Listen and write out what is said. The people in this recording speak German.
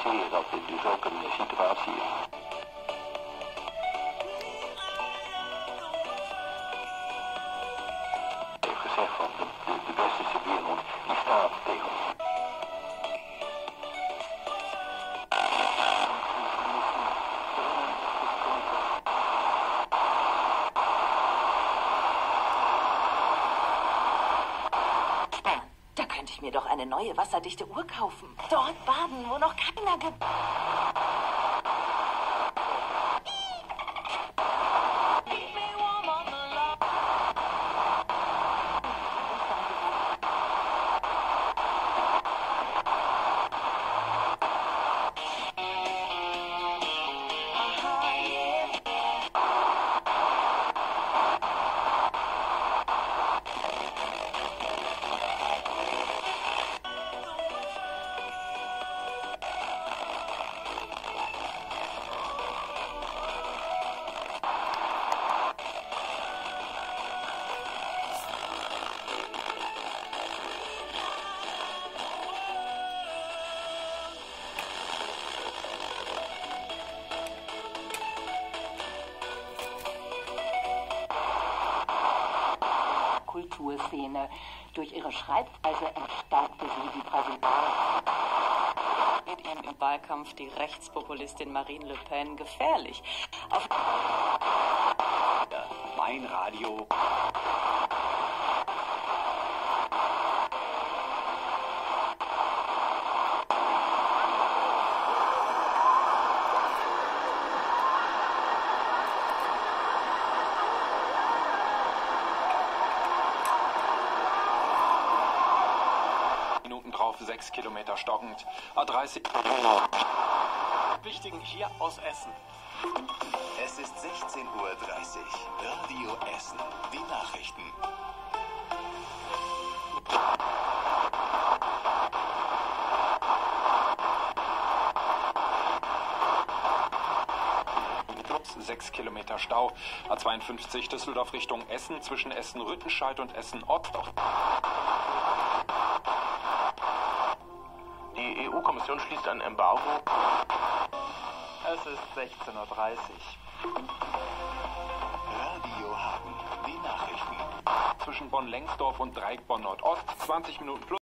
constateren dat dit dus ook een situatie is. Ik heb gezegd van de westerse wereld die staat tegen ons. Da könnte ich mir doch eine neue wasserdichte Uhr kaufen. Dort baden, wo noch keiner Kulturszene. Durch ihre Schreibweise entstaubte sie die Brasilianer. Geht ihm im Wahlkampf die Rechtspopulistin Marine Le Pen gefährlich. Auf Mein Radio. Drauf 6 Kilometer stockend. A30. Wichtigen hier aus Essen. Es ist 16:30 Uhr. Radio Essen. Die Nachrichten. Plus 6 Kilometer Stau. A52 Düsseldorf Richtung Essen zwischen Essen-Rüttenscheid und Essen-Ott. Die EU-Kommission schließt ein Embargo. Es ist 16:30 Uhr. Radio Hagen. Die Nachrichten. Zwischen Bonn-Lengsdorf und Dreieckborn Nordost 20 Minuten plus.